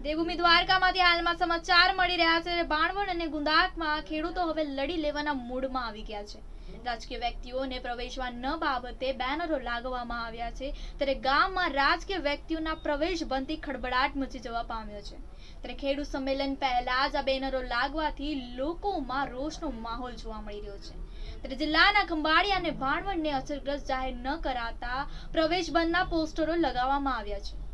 દેવભૂમિ દ્વારકામાંથી હાલમાં સમાચાર મળી રહ્યા છે। બાણવડ અને ગુંદાકમાં ખેડૂતો હવે લડી લેવાના મૂડમાં આવી ગયા છે। રાજકીય વ્યક્તિઓને પ્રવેશવા ન બાબતે બેનરો લાગવામાં આવ્યા છે, ત્યારે ગામમાં રાજકીય વ્યક્તિઓના પ્રવેશ બંધથી ખળબળાટ મચી જવા પામ્યો છે। ત્યારે ખેડૂત સંમેલન પહેલા જ આ બેનરો લાગવાથી લોકોમાં રોષનો માહોલ જોવા મળી રહ્યો છે। ત્યારે જિલ્લાના ખંભાળિયા અને બાણવડને અસરગ્રસ્ત જાહેર ન કરાતા પ્રવેશ બંધના પોસ્ટરો લગાવવામાં આવ્યા છે।